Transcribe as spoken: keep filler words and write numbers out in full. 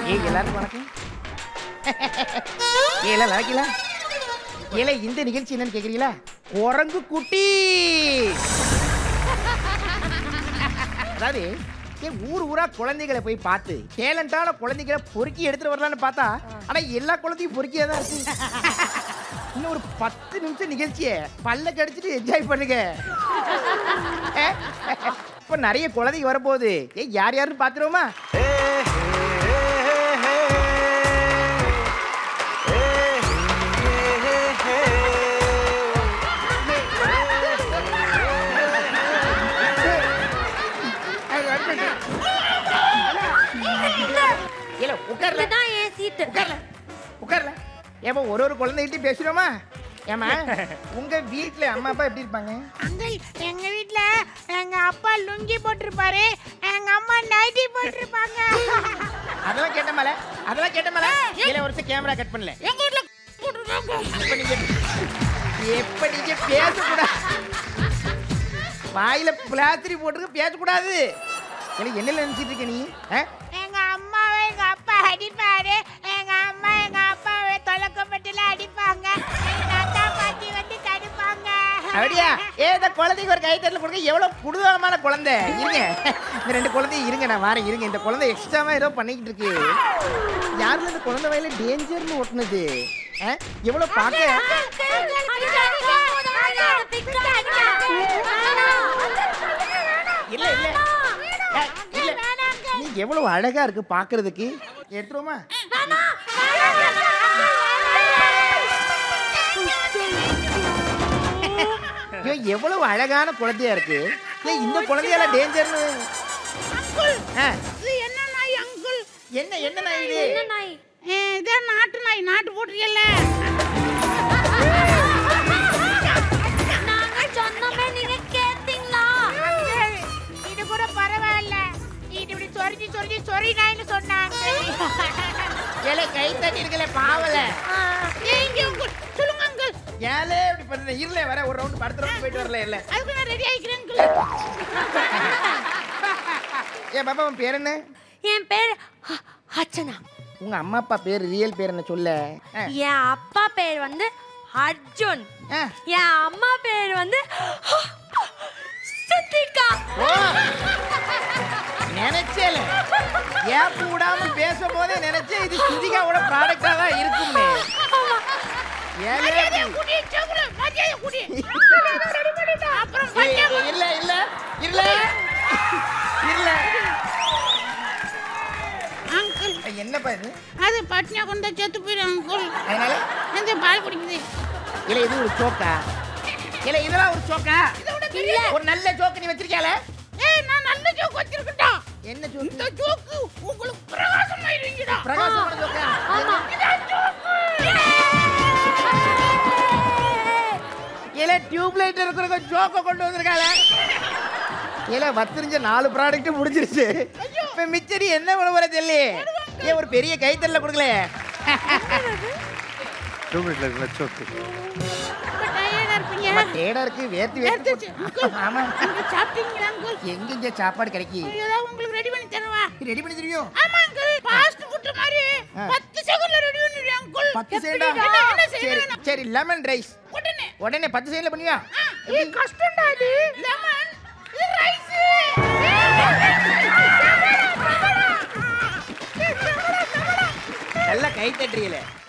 ஏய் எல்லாருக்கும் வணக்கம். ஏல லாக்கில ஏல இந்த நிகழ்ச்சி என்னன்னு கேக்குறீங்களா? குரங்கு குட்டி. அதாவது ஏன் ஊர் ஊரா குழந்தைகளை போய் பார்த்து டேலண்டான குழந்தைகளை பொறுக்கி எடுத்துட்டு வரலான்னு பார்த்தா ஆனா எல்லா குழந்தையும் பொறுக்கியா தான் இருக்கு. இன்னும் ஒரு பத்து நிமிஷம் நிகழ்ச்சியை பல்ல கடிச்சிட்டு என்ஜாய் பண்ணுங்க. இப்ப நிறைய குழந்தைங்க வரப்போகுது. ஏய் யார் யாருன்னு பாத்துருவோமா? ஏமா ஒரு ஒரு குழந்தைகிட்ட பேசுறோமா? ஏமா உங்க வீட்ல அம்மா அப்பா எப்படி இருப்பாங்க? அங்கிள் எங்க வீட்ல எங்க அப்பா லுங்கி போட்டிருப்பாரு, எங்க அம்மா நைட்டி போட்டிருப்பாங்க. அதெல்லாம் கேட்டமால அதெல்லாம் கேட்டமால இல்ல ஒரு நிமிஷம் கேமரா கட் பண்ணல. எங்க வீட்ல போட்டுறாங்க. இப்ப நீங்க எப்ப நீங்க பேச கூடாது. வாயில பிளாஸ்டிக் போட்டுருக்கு பேச கூடாது. எனக்கு என்ன நினைச்சிட்டு இருக்க நீ? எங்க அம்மாவை எங்க அப்பா அடிப்பாரு, எங்க அம்மா எங்க அப்பாவை தொலைக்கப்பட்டுல அடிப்பாங்க, எங்க தாத்தா பாட்டி வந்து தடுப்பாங்க. அப்படியா? ஏ இந்த குழந்தைக்கு ஒரு கைத்தட்டல கொடுங்க. எவ்வளவு குடுதலமான குழந்தை. இருங்க இந்த ரெண்டு குழந்தையும் இருங்க நான் வரேன். இருங்க இந்த குழந்தை எக்ஸ்ட்ராவா ஏதோ பண்ணிக்கிட்டு இருக்கு. யாரும் இந்த குழந்தை வயல டேஞ்சர்னு ஒட்டுனது? எவ்வளவு பார்க்க இல்ல இல்ல நீ எவ்வளவு அழகா இருக்கு பாக்குறதுக்கு. எடுத்துருவோமா? எவ்வளவு அழகான குழந்தையா இருக்கு. இந்த குழந்தையால டேஞ்சர்னு என்ன நாய் அங்கிள்? என்ன என்ன நாய் இது? என்ன நாய்? இதே நாட்டு நாய். நாட்டு போட்டுரியல்ல. நாங்க சொன்னமே நீங்க கேட்டீங்களா? இது கூட பரவாயில்ல. இது இப்படி சொரிஞ்சி சொரிஞ்சி சொரி நாய்னு சொன்னாங்க. ஏலே கை தட்டி இருக்கல பாவல. ஏங்க அங்கிள் சொல்லுங்க அங்கிள். ஏலே இப்படி பண்ற? இருல வர ஒரு ரவுண்ட் படுத்து ரவுண்ட் போயிட்டு வரல இல்ல. அதுக்கு நான் ரெடி ஆயிக்கிறேன் அங்கிள். ஏ பாப்பா உன் பேர் என்ன? என் பேர் அர்ச்சனா. உங்க அம்மா அப்பா பேர் ரியல் பேர் என்ன சொல்ல? என் அப்பா பேர் வந்து அர்ஜுன். என் அம்மா பேர் வந்து சுத்திகா. நினைச்சேல ஏப்பு விடாம பேசும்போதே நினைச்சே இது சுதிகாவோட ப்ராடக்டா தான் இருக்குமே. ஏலே குடி சகுல மஜே குடி. அப்புறம் இல்ல இல்ல இல்ல இல்ல அங்கிள் என்னப்பா இது? அது பட்னியா கொண்டு செத்து போயிடும் அங்கிள். அதனால இந்த பால் குடிக்குது. இல்ல இது ஒரு சோக்கா? இல்ல இதெல்லாம் ஒரு சோக்கா? இல்ல ஒரு நல்ல ஜோக் நீ வச்சிருக்கியால? ஏய் நான் நல்ல ஜோக் வச்சிருக்கேன்டா. என்ன ஜோக்? இந்த ஜோக் உங்களுக்கு பிரகாசம் ஆயிருங்கடா. பிரகாசமான ஜோக்கா? ஆமா. இல்ல டியூப் லைட் இருக்கிற ஜோக்க கொண்டு வந்திருக்கால. இல்ல வத்திருஞ்ச நாலு ப்ராடக்ட் முடிஞ்சிருச்சு. இப்ப மிச்சரி என்ன பண்ண போற தெரியலையே. ஏன் ஒரு பெரிய கைத்தல்ல கொடுக்கல? டியூப் லைட்ல இருக்கிற ஜோக். இப்ப டயர்டா இருப்பீங்க. டேடா இருக்கு வேர்த்து வேர்த்து. ஆமா நீங்க சாப்பிட்டீங்களா அங்கிள்? எங்க இங்க சாப்பாடு கிடைக்கி? ஏதாவது உங்களுக்கு ரெடி பண்ணி தரவா? ரெடி பண்ணி தெரியும்? ஆமா அங்கிள். ஃபாஸ்ட் ஃபுட் மாதிரி பத்து செகண்ட்ல ரெடி பண்ணிடுறேன் அங்கிள். பத்து செகண்டா? என்ன சரி செய்யணும்? சரி லெமன் ரைஸ் உடனே உடனே பத்து செகண்ட்ல பண்ணுவியா? ஏய் கஷ்டம்டா இது. லெமன் இது ரைஸ். நல்ல கை தட்டுறீல.